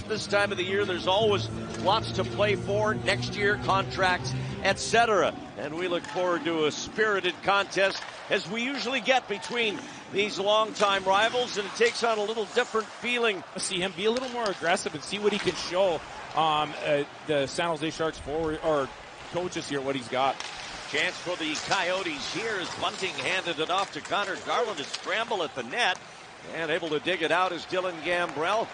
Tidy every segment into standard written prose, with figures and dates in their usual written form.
this time of the year. There's always lots to play for, next year, contracts, etc. And we look forward to a spirited contest, as we usually get between these longtime rivals, and it takes on a little different feeling. See him be a little more aggressive and see what he can show the San Jose Sharks forward or coaches here, what he's got. Chance for the Coyotes here as Bunting handed it off to Connor Garland to scramble at the net, and able to dig it out is Dylan Gambrell.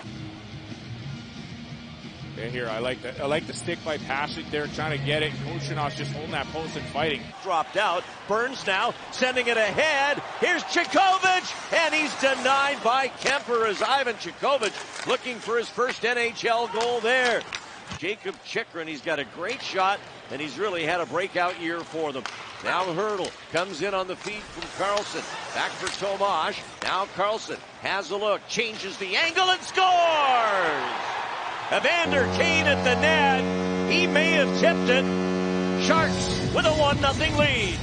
Yeah, here, I like the stick by Paschik there, trying to get it. Kochenos just holding that post and fighting. Dropped out. Burns now sending it ahead. Here's Chikovic, and he's denied by Kemper as Ivan Chikovic looking for his first NHL goal there. Jacob Chychrun, he's got a great shot, and he's really had a breakout year for them. Now Hurdle comes in on the feed from Carlson. Back for Tomash. Now Carlson has a look, changes the angle, and scores! Evander Kane at the net. He may have tipped it. Sharks with a 1-0 lead.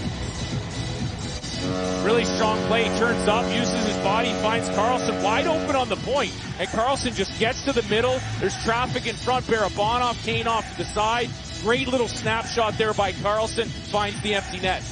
Really strong play. Turns up, uses his body, finds Carlson wide open on the point. And Carlson just gets to the middle. There's traffic in front. Barabanov, Kane off to the side. Great little snapshot there by Carlson. Finds the empty net.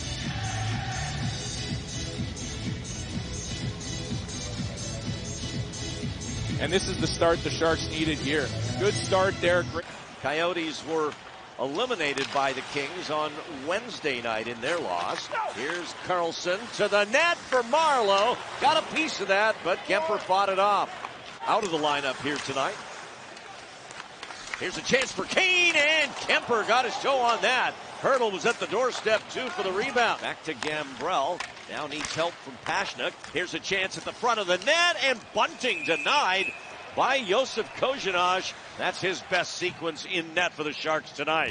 And this is the start the Sharks needed here. Good start there. Coyotes were eliminated by the Kings on Wednesday night in their loss. Here's Carlson to the net for Marleau. Got a piece of that, but Kemper fought it off. Out of the lineup here tonight. Here's a chance for Kane, and Kemper got his toe on that. Hurdle was at the doorstep, too, for the rebound. Back to Gambrell. Now needs help from Paschik. Here's a chance at the front of the net, and Bunting denied by Josef Kochenos. That's his best sequence in net for the Sharks tonight.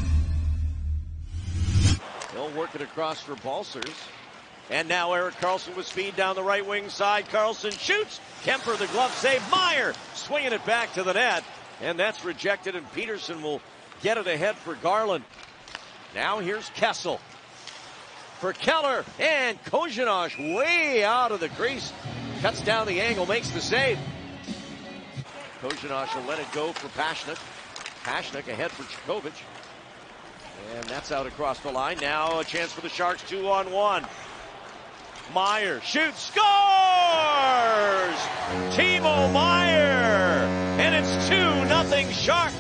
They'll work it across for Balcers. And now Erik Karlsson with speed down the right wing side. Karlsson shoots. Kemper the glove save. Meyer swinging it back to the net. And that's rejected, and Peterson will get it ahead for Garland. Now here's Kessel for Keller, and Kochenos way out of the crease. Cuts down the angle, makes the save. Kochenos will let it go for Paschik. Paschik ahead for Chikovic. And that's out across the line. Now a chance for the Sharks, 2-on-1. Meyer shoots, scores! Timo Meyer! And it's 2-0 Sharks.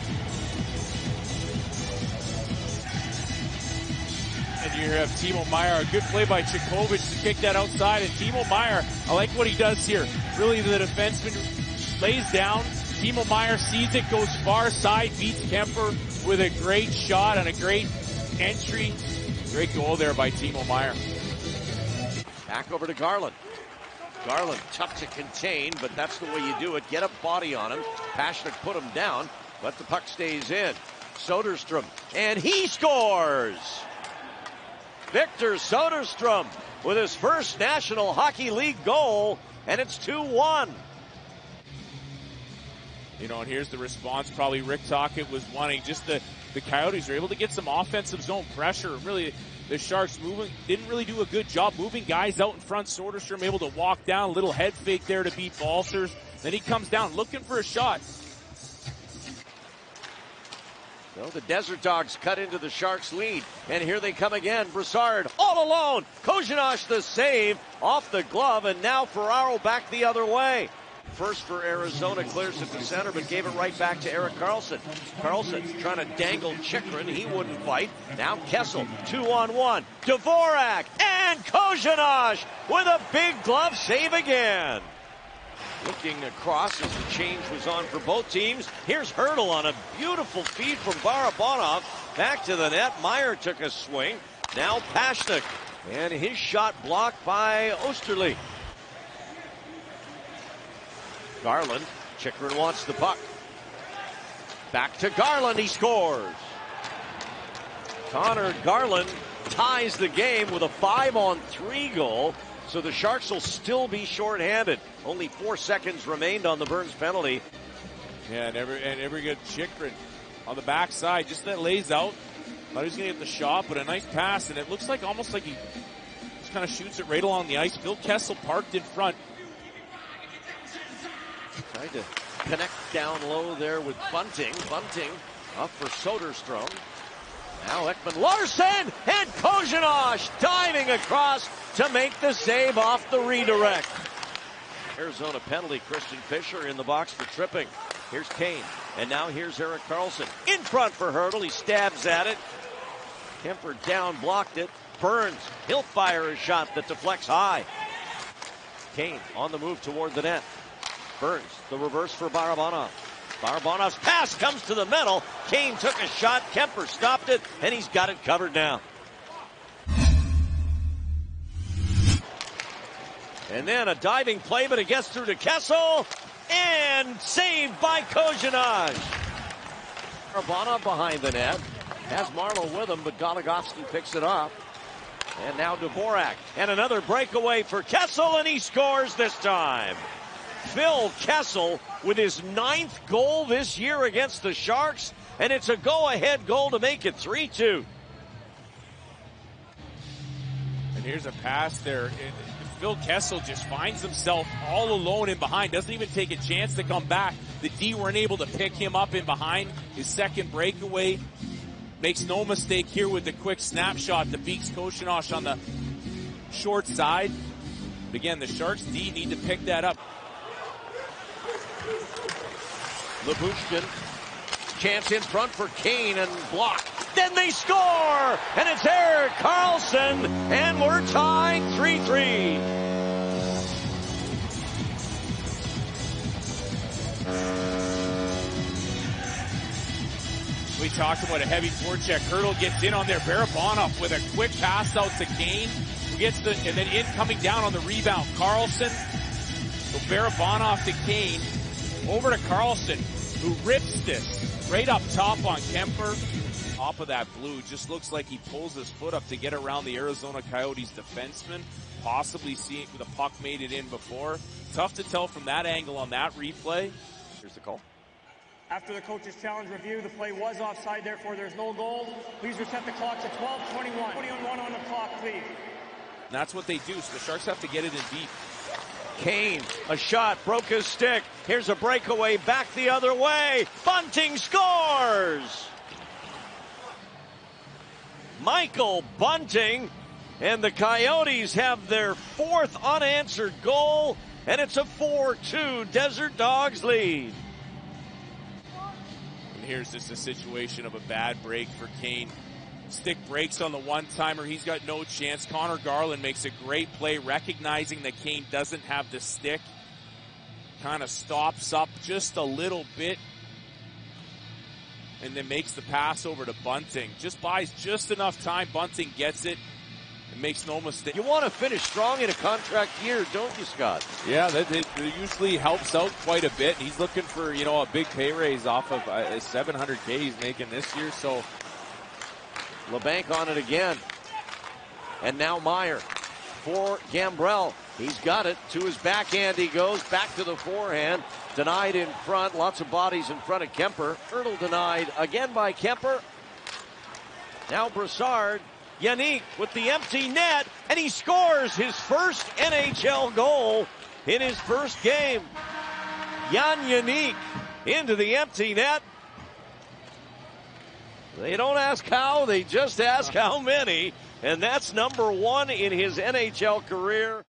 And you have Timo Meyer, a good play by Chikovic to kick that outside. And Timo Meyer, I like what he does here. Really, the defenseman lays down. Timo Meyer sees it, goes far side, beats Kemper with a great shot and a great entry. Great goal there by Timo Meyer. Back over to Garland. Garland, tough to contain, but that's the way you do it. Get a body on him. Paschik put him down, but the puck stays in. Soderstrom, and he scores! Victor Soderstrom with his first National Hockey League goal, and it's 2-1. You know, and here's the response. Probably Rick Tocchet was wanting just the Coyotes were able to get some offensive zone pressure. Really, the Sharks didn't really do a good job moving guys out in front. Soderstrom able to walk down, a little head fake there to beat Balcers. Then he comes down looking for a shot. So the Desert Dogs cut into the Sharks' lead, and here they come again. Brassard all alone. Kochenos the save off the glove, and now Ferraro back the other way. First for Arizona, clears it to center, but gave it right back to Erik Karlsson. Karlsson trying to dangle Chychrun. He wouldn't fight. Now Kessel, 2-on-1. Dvorak and Kochenos with a big glove save again. Looking across as the change was on for both teams. Here's Hurdle on a beautiful feed from Barabanov. Back to the net. Meyer took a swing. Now Paschik. And his shot blocked by Osterley. Garland. Chychrun wants the puck. Back to Garland. He scores. Connor Garland ties the game with a 5-on-3 goal. So the Sharks will still be shorthanded. Only 4 seconds remained on the Burns penalty. Yeah, and every good Chychrun on the backside. Just that lays out. Thought he was going to get the shot, but a nice pass. And it looks like almost like he just kind of shoots it right along the ice. Phil Kessel parked in front. Tried to connect down low there with Bunting. Bunting up for Soderstrom. Now Ekman Larson and Kozhinosh diving across to make the save off the redirect. Arizona penalty, Christian Fisher in the box for tripping. Here's Kane, and now here's Erik Karlsson. In front for Hertl, he stabs at it. Kemper down, blocked it. Burns, he'll fire a shot that deflects high. Kane on the move toward the net. Burns, the reverse for Barabanov. Barabanov's pass comes to the middle. Kane took a shot, Kemper stopped it, and he's got it covered now. And then a diving play, but it gets through to Kessel, and saved by Kozhinosh. Barabanov behind the net. Has Marlowe with him, but Goligoski picks it up. And now Dvorak. And another breakaway for Kessel, and he scores this time. Phil Kessel with his 9th goal this year against the Sharks, and it's a go-ahead goal to make it 3-2. And here's a pass there. Phil Kessel just finds himself all alone in behind, doesn't even take a chance to come back. The D weren't able to pick him up in behind. His second breakaway. Makes no mistake here with the quick snapshot that beats Kozhinosh on the short side. But again, the Sharks D need to pick that up. Lyubushkin, chance in front for Kane and blocked. Then they score! And it's Erik Karlsson, and we're tied 3-3. We talked about a heavy forecheck. Hertl gets in on there. Barabanov with a quick pass out to Kane. Gets the, and then in coming down on the rebound, Karlsson. So Barabanov to Kane. Over to Karlsson, who rips this right up top on Kemper. Top of that blue, just looks like he pulls his foot up to get around the Arizona Coyotes defenseman. Possibly seeing the puck made it in before. Tough to tell from that angle on that replay. Here's the call. After the coach's challenge review, the play was offside, therefore there's no goal. Please reset the clock to 12:21. 21 on the clock, please. And that's what they do, so the Sharks have to get it in deep. Kane, a shot, broke his stick. Here's a breakaway back the other way. Bunting scores! Michael Bunting, and the Coyotes have their 4th unanswered goal, and it's a 4-2 Desert Dogs lead. And here's just a situation of a bad break for Kane. Stick breaks on the one-timer. He's got no chance. Connor Garland makes a great play, recognizing that Kane doesn't have the stick. Kind of stops up just a little bit. And then makes the pass over to Bunting. Just buys just enough time. Bunting gets it and makes no mistake. You want to finish strong in a contract year, don't you, Scott? Yeah, that usually helps out quite a bit. He's looking for, you know, a big pay raise off of $700K he's making this year. So LeBanc on it again. And now Meyer for Gambrell. He's got it. To his backhand he goes. Back to the forehand. Denied in front. Lots of bodies in front of Kemper. Hertl denied again by Kemper. Now Brassard. Yannick with the empty net. And he scores his first NHL goal in his first game. Jan Yannick into the empty net. They don't ask how, they just ask how many. And that's number 1 in his NHL career.